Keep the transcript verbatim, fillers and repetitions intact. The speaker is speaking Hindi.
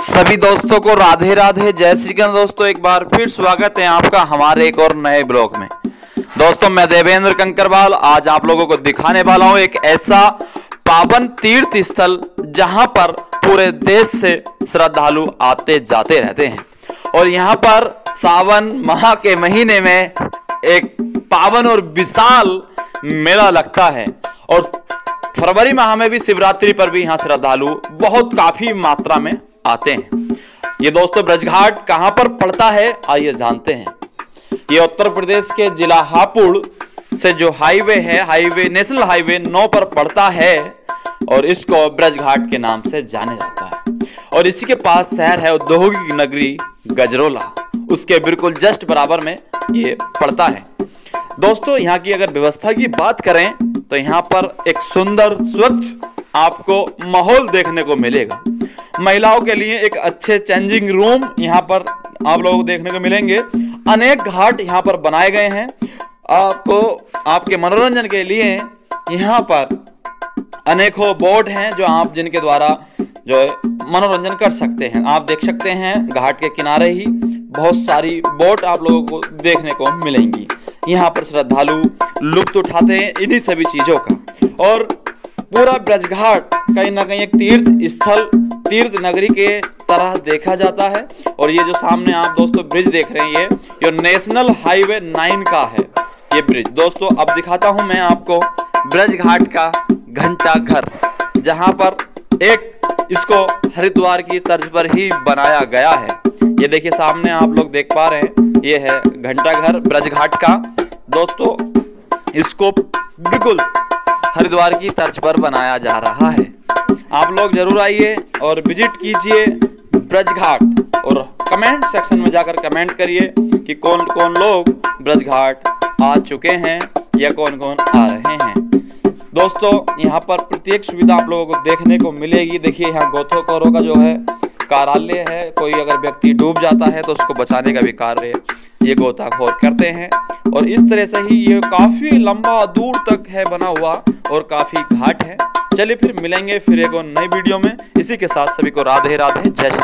सभी दोस्तों को राधे राधे, जय श्री कृष्ण। दोस्तों एक बार फिर स्वागत है आपका हमारे एक और नए ब्लॉग में। दोस्तों मैं देवेंद्र कंकरवाल आज आप लोगों को दिखाने वाला हूं एक ऐसा पावन तीर्थ स्थल जहां पर पूरे देश से श्रद्धालु आते जाते रहते हैं। और यहां पर सावन माह के महीने में एक पावन और विशाल मेला लगता है। और फरवरी माह में भी शिवरात्रि पर भी यहाँ श्रद्धालु बहुत काफी मात्रा में आते हैं। ये दोस्तों ब्रजघाट कहां पर पड़ता है आइए जानते हैं। ये उत्तर प्रदेश के जिला हापुड़ से जो हाईवे है, हाईवे नेशनल हाईवे नौ पर पड़ता है और इसको ब्रजघाट के नाम से जाने जाता है। और इसी के पास शहर है औद्योगिक नगरी गजरोला, उसके बिल्कुल जस्ट बराबर में ये पड़ता है। दोस्तों यहाँ की अगर व्यवस्था की बात करें तो यहाँ पर एक सुंदर स्वच्छ आपको माहौल देखने को मिलेगा। महिलाओं के लिए एक अच्छे चेंजिंग रूम यहाँ पर आप लोगों को देखने को मिलेंगे। अनेक घाट यहाँ पर बनाए गए हैं आपको आपके मनोरंजन के लिए। यहाँ पर अनेकों बोट हैं जो आप जिनके द्वारा जो है मनोरंजन कर सकते हैं। आप देख सकते हैं घाट के किनारे ही बहुत सारी बोट आप लोगों को देखने को मिलेंगी। यहाँ पर श्रद्धालु लुत्फ उठाते हैं इन्हीं सभी चीजों का। और पूरा ब्रजघाट कहीं ना कहीं एक तीर्थ स्थल, तीर्थ नगरी के तरह देखा जाता है। और ये जो सामने आप दोस्तों ब्रिज देख रहे हैं, ये ये नेशनल हाईवे नाइन का है ये ब्रिज। दोस्तों अब दिखाता हूं मैं आपको ब्रजघाट का घंटा घर, जहां पर एक इसको हरिद्वार की तर्ज पर ही बनाया गया है। ये देखिए सामने आप लोग देख पा रहे हैं, ये है घंटा घर ब्रजघाट का। दोस्तों इसको बिल्कुल हरिद्वार की तर्ज पर बनाया जा रहा है। आप लोग जरूर आइए और विजिट कीजिए ब्रजघाट और कमेंट सेक्शन में जाकर कमेंट करिए कि कौन कौन लोग ब्रजघाट आ चुके हैं या कौन कौन आ रहे हैं। दोस्तों यहाँ पर प्रत्येक सुविधा आप लोगों को देखने को मिलेगी। देखिए यहाँ गोताखोरों का जो है कार्यालय है। कोई अगर व्यक्ति डूब जाता है तो उसको बचाने का भी कार्य ये गोताखोर करते हैं। और इस तरह से ही ये काफी लंबा दूर तक है बना हुआ और काफी घाट है। चलिए फिर मिलेंगे फिर एक और नई वीडियो में। इसी के साथ सभी को राधे राधे, जय श्री।